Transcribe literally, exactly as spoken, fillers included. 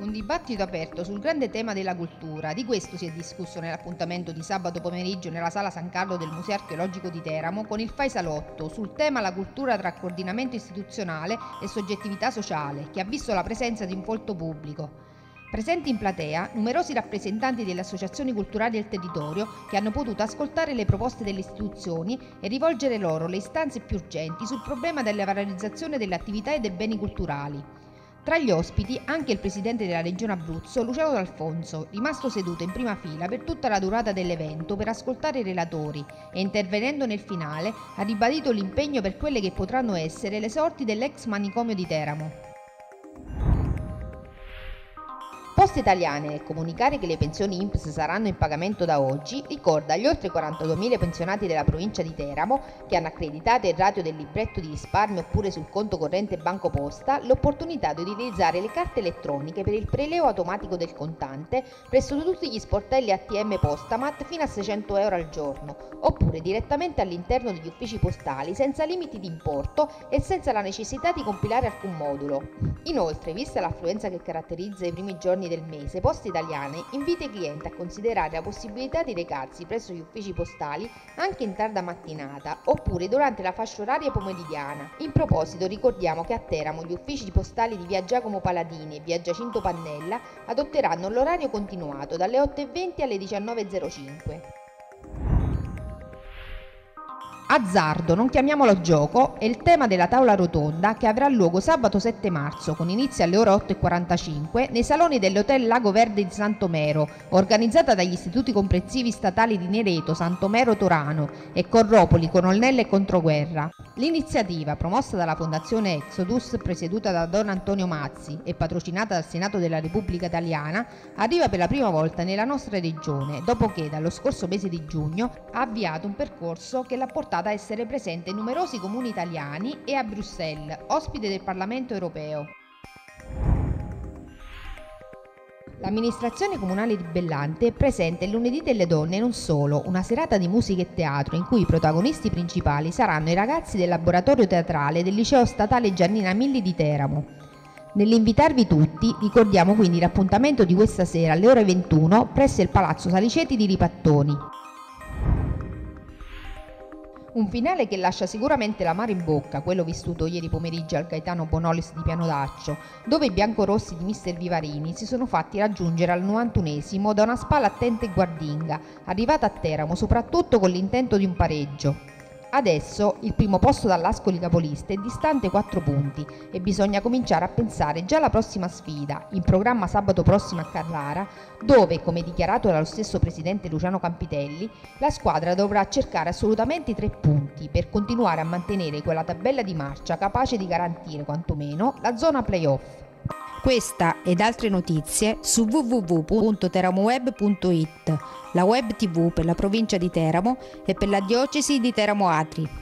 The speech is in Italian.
Un dibattito aperto sul grande tema della cultura. Di questo si è discusso nell'appuntamento di sabato pomeriggio nella Sala San Carlo del Museo Archeologico di Teramo con il Fai Salotto sul tema la cultura tra coordinamento istituzionale e soggettività sociale, che ha visto la presenza di un folto pubblico. Presenti in platea numerosi rappresentanti delle associazioni culturali del territorio che hanno potuto ascoltare le proposte delle istituzioni e rivolgere loro le istanze più urgenti sul problema della valorizzazione delle attività e dei beni culturali. Tra gli ospiti anche il presidente della Regione Abruzzo, Luciano D'Alfonso, rimasto seduto in prima fila per tutta la durata dell'evento per ascoltare i relatori e intervenendo nel finale ha ribadito l'impegno per quelle che potranno essere le sorti dell'ex manicomio di Teramo. Poste Italiane, nel comunicare che le pensioni I N P S saranno in pagamento da oggi, ricorda agli oltre quarantaduemila pensionati della provincia di Teramo che hanno accreditato il ratio del libretto di risparmio oppure sul conto corrente Banco Posta l'opportunità di utilizzare le carte elettroniche per il prelievo automatico del contante presso tutti gli sportelli A T M Postamat fino a seicento euro al giorno, oppure direttamente all'interno degli uffici postali senza limiti di importo e senza la necessità di compilare alcun modulo. Inoltre, vista l'affluenza che caratterizza i primi giorni del mese, Poste Italiane invita i clienti a considerare la possibilità di recarsi presso gli uffici postali anche in tarda mattinata oppure durante la fascia oraria pomeridiana. In proposito ricordiamo che a Teramo gli uffici postali di via Giacomo Paladini e via Giacinto Pannella adotteranno l'orario continuato dalle otto e venti alle diciannove e zero cinque. Azzardo, non chiamiamolo gioco, è il tema della tavola rotonda che avrà luogo sabato sette marzo con inizio alle ore otto e quarantacinque nei saloni dell'Hotel Lago Verde di Santomero, organizzata dagli istituti comprensivi statali di Nereto, Santomero Torano e Corropoli, Colonnelle e Controguerra. L'iniziativa, promossa dalla Fondazione Exodus, presieduta da Don Antonio Mazzi e patrocinata dal Senato della Repubblica Italiana, arriva per la prima volta nella nostra regione, dopo che dallo scorso mese di giugno ha avviato un percorso che l'ha portata a essere presente in numerosi comuni italiani e a Bruxelles, ospite del Parlamento europeo. L'amministrazione comunale di Bellante è presente il lunedì delle donne e non solo, una serata di musica e teatro in cui i protagonisti principali saranno i ragazzi del laboratorio teatrale del liceo statale Giannina Milli di Teramo. Nell'invitarvi tutti, ricordiamo quindi l'appuntamento di questa sera alle ore ventuno presso il Palazzo Saliceti di Ripattoni. Un finale che lascia sicuramente l'amaro in bocca, quello vissuto ieri pomeriggio al Gaetano Bonolis di Pianodaccio, dove i biancorossi di mister Vivarini si sono fatti raggiungere al novantunesimo da una spalla attenta e guardinga, arrivata a Teramo soprattutto con l'intento di un pareggio. Adesso il primo posto dall'Ascoli capolista è distante quattro punti e bisogna cominciare a pensare già alla prossima sfida, in programma sabato prossimo a Carrara, dove, come dichiarato dallo stesso presidente Luciano Campitelli, la squadra dovrà cercare assolutamente i tre punti per continuare a mantenere quella tabella di marcia capace di garantire quantomeno la zona playoff. Questa ed altre notizie su w w w punto teramoweb punto it, la web tv per la provincia di Teramo e per la diocesi di Teramo Atri.